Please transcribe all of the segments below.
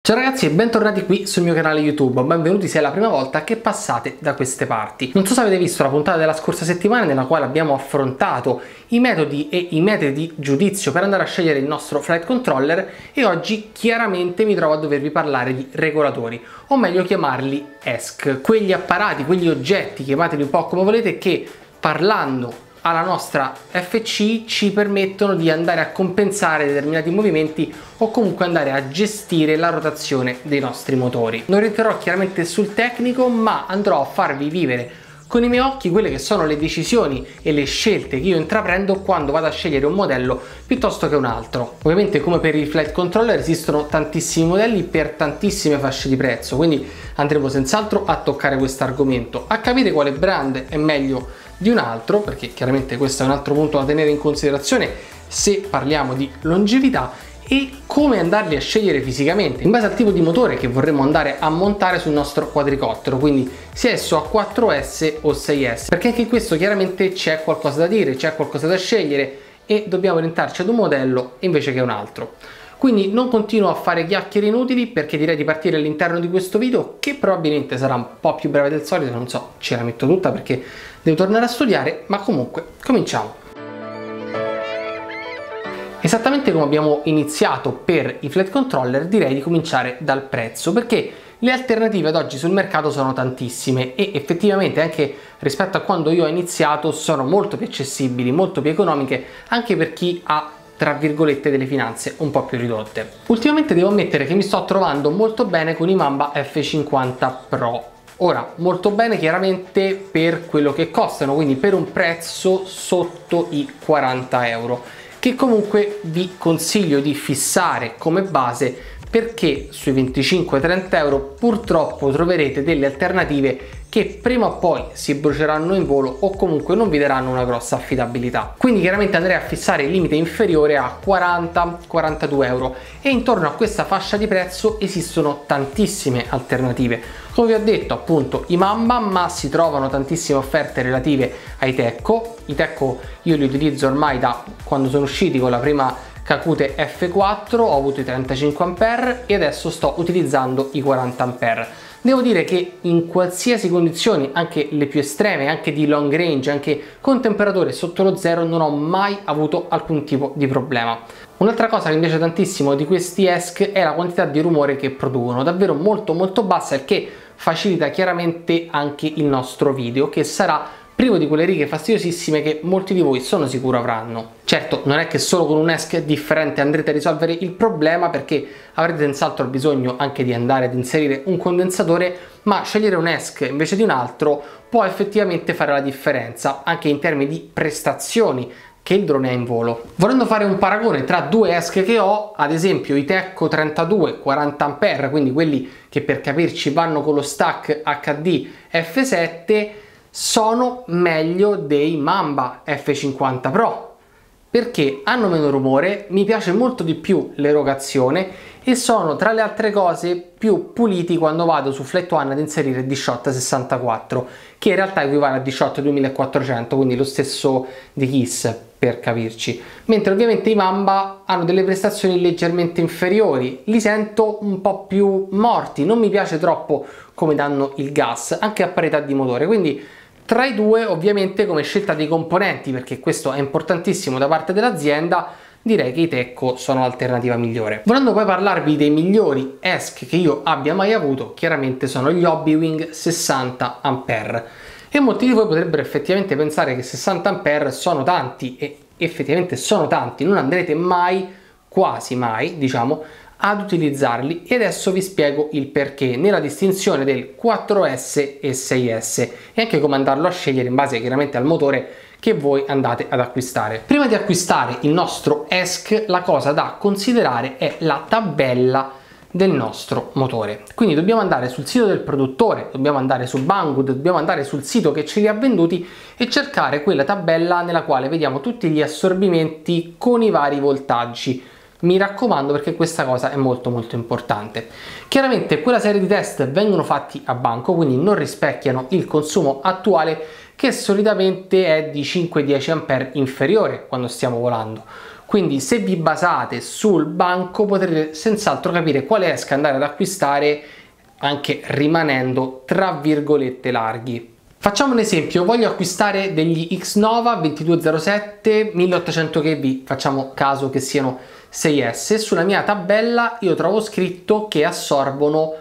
Ciao ragazzi e bentornati qui sul mio canale YouTube, benvenuti se è la prima volta che passate da queste parti. Non so se avete visto la puntata della scorsa settimana nella quale abbiamo affrontato i metodi e i metodi di giudizio per andare a scegliere il nostro flight controller e oggi chiaramente mi trovo a dovervi parlare di regolatori, o meglio chiamarli ESC, quegli apparati, quegli oggetti, chiamateli un po' come volete, che parlando alla nostra FC ci permettono di andare a compensare determinati movimenti o comunque andare a gestire la rotazione dei nostri motori. Non entrerò chiaramente sul tecnico, ma andrò a farvi vivere con i miei occhi quelle che sono le decisioni e le scelte che io intraprendo quando vado a scegliere un modello piuttosto che un altro. Ovviamente, come per il flight controller, esistono tantissimi modelli per tantissime fasce di prezzo, quindi andremo senz'altro a toccare questo argomento, a capire quale brand è meglio di un altro, perché chiaramente questo è un altro punto da tenere in considerazione se parliamo di longevità, e come andarli a scegliere fisicamente in base al tipo di motore che vorremmo andare a montare sul nostro quadricottero, quindi sia esso a 4S o 6S, perché anche in questo chiaramente c'è qualcosa da dire, c'è qualcosa da scegliere e dobbiamo orientarci ad un modello invece che un altro. Quindi non continuo a fare chiacchiere inutili, perché direi di partire all'interno di questo video, che probabilmente sarà un po' più breve del solito, non so, ce la metto tutta perché devo tornare a studiare, ma comunque cominciamo. Esattamente come abbiamo iniziato per i flight controller, direi di cominciare dal prezzo, perché le alternative ad oggi sul mercato sono tantissime e effettivamente anche rispetto a quando io ho iniziato sono molto più accessibili, molto più economiche anche per chi ha, tra virgolette, delle finanze un po' più ridotte. Ultimamente devo ammettere che mi sto trovando molto bene con i Mamba F50 Pro. Ora, molto bene chiaramente per quello che costano, quindi per un prezzo sotto i 40 euro, che comunque vi consiglio di fissare come base, perché sui 25-30 euro purtroppo troverete delle alternative che prima o poi si bruceranno in volo o comunque non vi daranno una grossa affidabilità. Quindi chiaramente andrei a fissare il limite inferiore a 40-42 euro, e intorno a questa fascia di prezzo esistono tantissime alternative. Come vi ho detto, appunto, i Mamba, ma si trovano tantissime offerte relative ai Tecco. I Tecco io li utilizzo ormai da quando sono usciti con la prima Kakute F4, ho avuto i 35 A e adesso sto utilizzando i 40 A. Devo dire che in qualsiasi condizioni, anche le più estreme, anche di long range, anche con temperature sotto lo zero, non ho mai avuto alcun tipo di problema. Un'altra cosa che mi piace tantissimo di questi ESC è la quantità di rumore che producono, davvero molto bassa, il che facilita chiaramente anche il nostro video, che sarà privo di quelle righe fastidiosissime che molti di voi sono sicuro avranno. Certo, non è che solo con un ESC differente andrete a risolvere il problema, perché avrete senz'altro bisogno anche di andare ad inserire un condensatore, ma scegliere un ESC invece di un altro può effettivamente fare la differenza anche in termini di prestazioni che il drone ha in volo. Volendo fare un paragone tra due ESC che ho, ad esempio i Tecco 32 40 A, quindi quelli che per capirci vanno con lo stack HD F7, sono meglio dei Mamba F50 Pro, perché hanno meno rumore, mi piace molto di più l'erogazione e sono, tra le altre cose, più puliti quando vado su Flight One ad inserire D-Shot 64, che in realtà equivale a D-Shot 2400, quindi lo stesso di Kiss, per capirci. Mentre ovviamente i Mamba hanno delle prestazioni leggermente inferiori, li sento un po' più morti, non mi piace troppo come danno il gas, anche a parità di motore, quindi tra i due, ovviamente, come scelta dei componenti, perché questo è importantissimo da parte dell'azienda, direi che i Tecco sono l'alternativa migliore. Volendo poi parlarvi dei migliori ESC che io abbia mai avuto, chiaramente sono gli Hobbywing 60 A. E molti di voi potrebbero effettivamente pensare che 60 A sono tanti, e effettivamente sono tanti, non andrete mai, quasi mai, diciamo, ad utilizzarli, e adesso vi spiego il perché nella distinzione del 4S e 6S e anche come andarlo a scegliere in base chiaramente al motore che voi andate ad acquistare. Prima di acquistare il nostro ESC, la cosa da considerare è la tabella del nostro motore. Quindi dobbiamo andare sul sito del produttore, dobbiamo andare su Banggood, dobbiamo andare sul sito che ce li ha venduti e cercare quella tabella nella quale vediamo tutti gli assorbimenti con i vari voltaggi. Mi raccomando, perché questa cosa è molto importante. Chiaramente quella serie di test vengono fatti a banco, quindi non rispecchiano il consumo attuale, che solitamente è di 5-10 A inferiore quando stiamo volando. Quindi se vi basate sul banco potrete senz'altro capire quale ESC andare ad acquistare, anche rimanendo tra virgolette larghi. Facciamo un esempio: voglio acquistare degli Xnova 2207 1800 kV, facciamo caso che siano 6S. Sulla mia tabella io trovo scritto che assorbono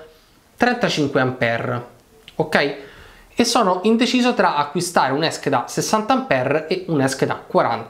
35 A, ok? E sono indeciso tra acquistare un ESC da 60 A e un ESC da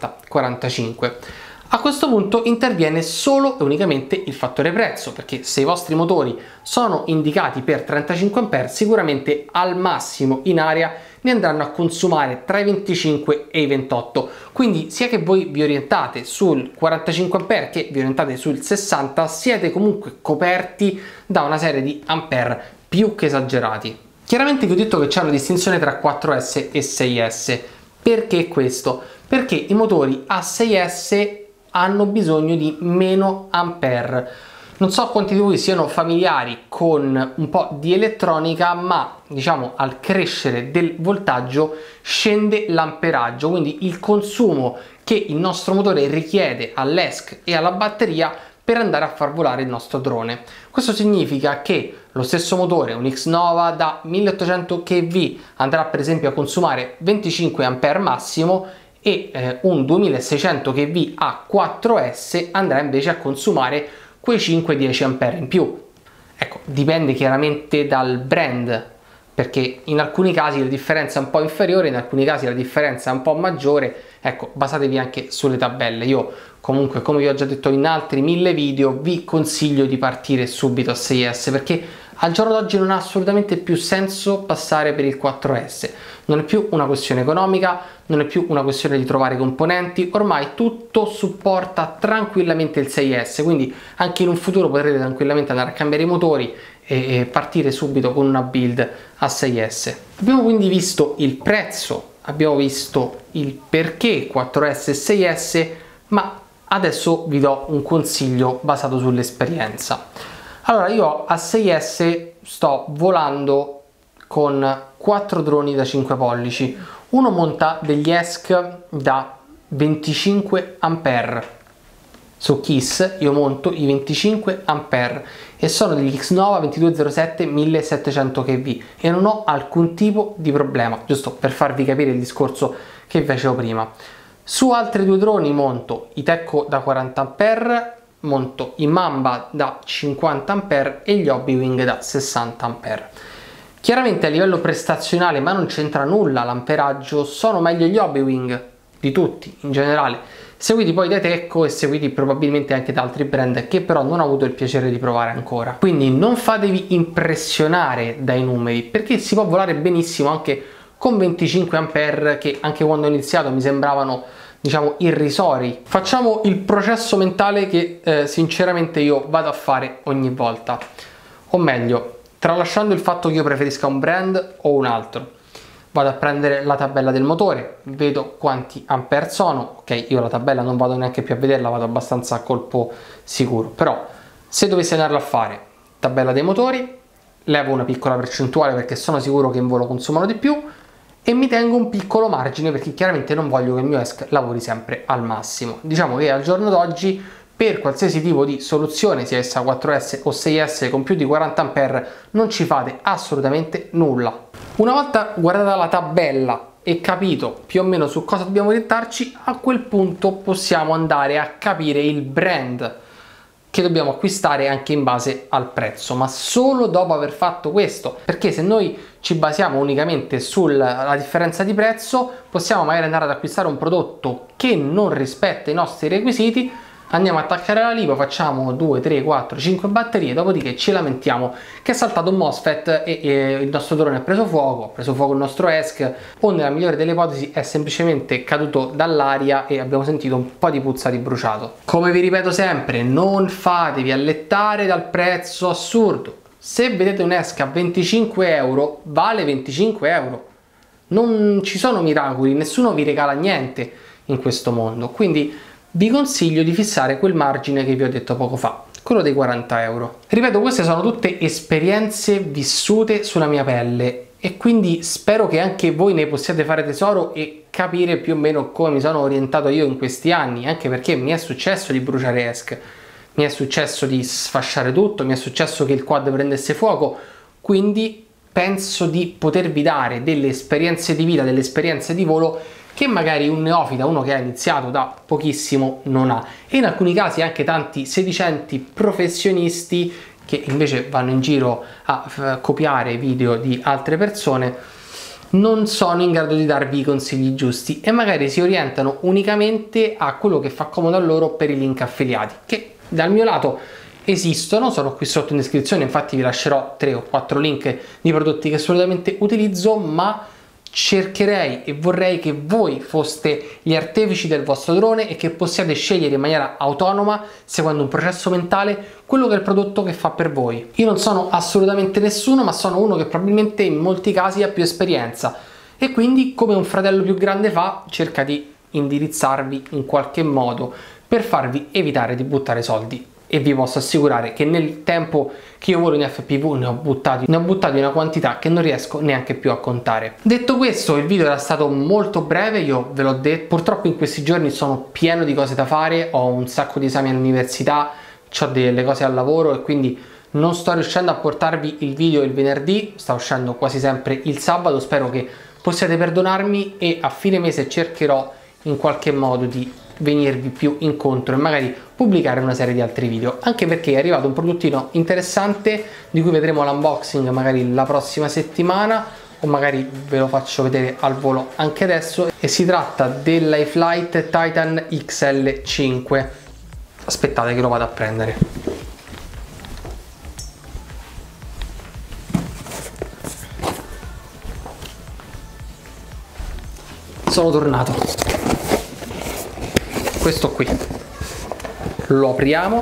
40-45. A questo punto interviene solo e unicamente il fattore prezzo, perché se i vostri motori sono indicati per 35 A, sicuramente al massimo in area ne andranno a consumare tra i 25 e i 28. Quindi sia che voi vi orientate sul 45 A che vi orientate sul 60, siete comunque coperti da una serie di ampere più che esagerati. Chiaramente vi ho detto che c'è una distinzione tra 4S e 6S. Perché questo? Perché i motori a 6S hanno bisogno di meno ampere. Non so quanti di voi siano familiari con un po' di elettronica, ma diciamo al crescere del voltaggio scende l'amperaggio, quindi il consumo che il nostro motore richiede all'ESC e alla batteria per andare a far volare il nostro drone. Questo significa che lo stesso motore, un Xnova da 1800 kV, andrà per esempio a consumare 25 A massimo, e un 2600 kV a 4S andrà invece a consumare quei 5-10 A in più. Ecco, dipende chiaramente dal brand, perché in alcuni casi la differenza è un po' inferiore, in alcuni casi la differenza è un po' maggiore. Ecco, basatevi anche sulle tabelle. Io comunque, come vi ho già detto in altri 1000 video, vi consiglio di partire subito a 6S, perché al giorno d'oggi non ha assolutamente più senso passare per il 4S. Non è più una questione economica, non è più una questione di trovare componenti, ormai tutto supporta tranquillamente il 6S, quindi anche in un futuro potrete tranquillamente andare a cambiare i motori e partire subito con una build a 6S. Abbiamo quindi visto il prezzo, abbiamo visto il perché 4S e 6S, ma adesso vi do un consiglio basato sull'esperienza. Allora, io a 6S sto volando con 4 droni da 5 pollici, uno monta degli ESC da 25 A. Su KISS io monto i 25 A e sono degli Xnova 2207 1700 kV e non ho alcun tipo di problema, giusto per farvi capire il discorso che facevo prima. Su altri due droni monto i Tecco da 40 A, monto i Mamba da 50 A e gli Hobbywing da 60 A. Chiaramente a livello prestazionale, ma non c'entra nulla l'amperaggio, sono meglio gli Hobbywing di tutti in generale, seguiti poi dai Tecco e seguiti probabilmente anche da altri brand che però non ho avuto il piacere di provare ancora. Quindi non fatevi impressionare dai numeri, perché si può volare benissimo anche con 25 A che anche quando ho iniziato mi sembravano, diciamo, irrisori. Facciamo il processo mentale che sinceramente io vado a fare ogni volta, o meglio, tralasciando il fatto che io preferisca un brand o un altro. Vado a prendere la tabella del motore, vedo quanti ampere sono, ok, io la tabella non vado neanche più a vederla, vado abbastanza a colpo sicuro, però se dovessi andarla a fare, tabella dei motori, levo una piccola percentuale perché sono sicuro che in volo consumano di più e mi tengo un piccolo margine perché chiaramente non voglio che il mio ESC lavori sempre al massimo. Diciamo che al giorno d'oggi per qualsiasi tipo di soluzione, sia essa 4S o 6S con più di 40 A, non ci fate assolutamente nulla. Una volta guardata la tabella e capito più o meno su cosa dobbiamo orientarci, a quel punto possiamo andare a capire il brand che dobbiamo acquistare anche in base al prezzo, ma solo dopo aver fatto questo, perché se noi ci basiamo unicamente sulla differenza di prezzo, possiamo magari andare ad acquistare un prodotto che non rispetta i nostri requisiti, andiamo a attaccare la lipo, facciamo 2, 3, 4, 5 batterie, dopodiché ci lamentiamo che è saltato un MOSFET e il nostro drone ha preso fuoco il nostro ESC, o nella migliore delle ipotesi è semplicemente caduto dall'aria e abbiamo sentito un po' di puzza di bruciato. Come vi ripeto sempre, non fatevi allettare dal prezzo assurdo. Se vedete un ESC a 25 euro, vale 25 euro. Non ci sono miracoli, nessuno vi regala niente in questo mondo, quindi vi consiglio di fissare quel margine che vi ho detto poco fa, quello dei 40 euro. Ripeto, queste sono tutte esperienze vissute sulla mia pelle e quindi spero che anche voi ne possiate fare tesoro e capire più o meno come mi sono orientato io in questi anni, anche perché mi è successo di bruciare ESC, mi è successo di sfasciare tutto, mi è successo che il quad prendesse fuoco, quindi penso di potervi dare delle esperienze di vita, delle esperienze di volo che magari un neofita, uno che ha iniziato da pochissimo, non ha. E in alcuni casi anche tanti sedicenti professionisti che invece vanno in giro a copiare video di altre persone non sono in grado di darvi i consigli giusti e magari si orientano unicamente a quello che fa comodo a loro per i link affiliati, che dal mio lato esistono, sono qui sotto in descrizione, infatti vi lascerò 3 o 4 link di prodotti che assolutamente utilizzo, ma cercherei e vorrei che voi foste gli artefici del vostro drone e che possiate scegliere in maniera autonoma, seguendo un processo mentale, quello che è il prodotto che fa per voi. Io non sono assolutamente nessuno, ma sono uno che probabilmente in molti casi ha più esperienza e quindi, come un fratello più grande fa, cerca di indirizzarvi in qualche modo per farvi evitare di buttare soldi. E vi posso assicurare che nel tempo che io volo in FPV ne ho buttati una quantità che non riesco neanche più a contare. Detto questo, il video era stato molto breve, io ve l'ho detto, purtroppo in questi giorni sono pieno di cose da fare, ho un sacco di esami all'università, ho delle cose al lavoro e quindi non sto riuscendo a portarvi il video il venerdì, sta uscendo quasi sempre il sabato, spero che possiate perdonarmi e a fine mese cercherò in qualche modo di venirvi più incontro e magari pubblicare una serie di altri video, anche perché è arrivato un prodottino interessante di cui vedremo l'unboxing magari la prossima settimana o magari ve lo faccio vedere al volo anche adesso, e si tratta dell'iFlight Titan XL5. Aspettate che lo vado a prendere. Sono tornato. Questo qui lo apriamo,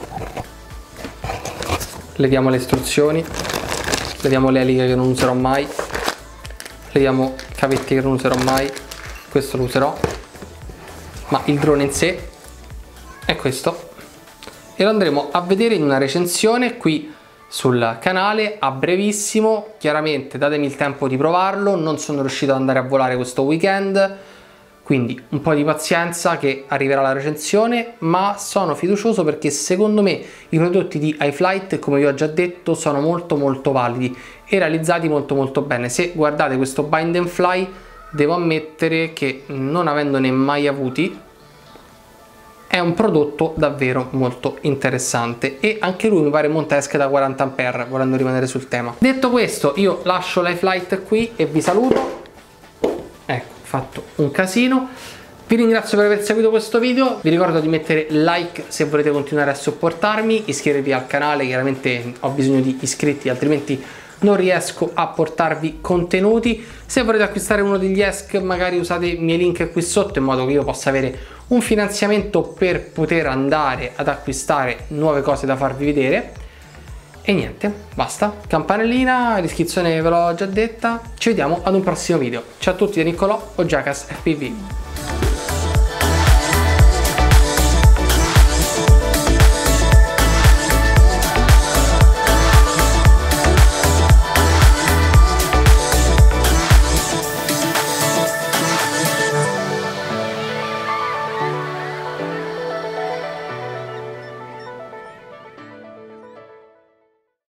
leviamo le istruzioni, leviamo le eliche che non userò mai, leviamo i cavetti che non userò mai, questo lo userò, ma il drone in sé è questo e lo andremo a vedere in una recensione qui sul canale a brevissimo. Chiaramente datemi il tempo di provarlo, non sono riuscito ad andare a volare questo weekend, quindi un po' di pazienza che arriverà la recensione, ma sono fiducioso perché secondo me i prodotti di iFlight, come vi ho già detto, sono molto validi e realizzati molto bene. Se guardate questo Bind and Fly, devo ammettere che non avendone mai avuti è un prodotto davvero molto interessante e anche lui mi pare monta esche da 40A, volendo rimanere sul tema. Detto questo, io lascio l'iFlight qui e vi saluto. Ecco, fatto un casino. Vi ringrazio per aver seguito questo video, vi ricordo di mettere like se volete continuare a supportarmi, iscrivervi al canale, chiaramente ho bisogno di iscritti altrimenti non riesco a portarvi contenuti. Se volete acquistare uno degli ESC magari usate i miei link qui sotto in modo che io possa avere un finanziamento per poter andare ad acquistare nuove cose da farvi vedere. E niente, basta, campanellina, l'iscrizione ve l'ho già detta, ci vediamo ad un prossimo video. Ciao a tutti da Niccolò o Jackass FPV.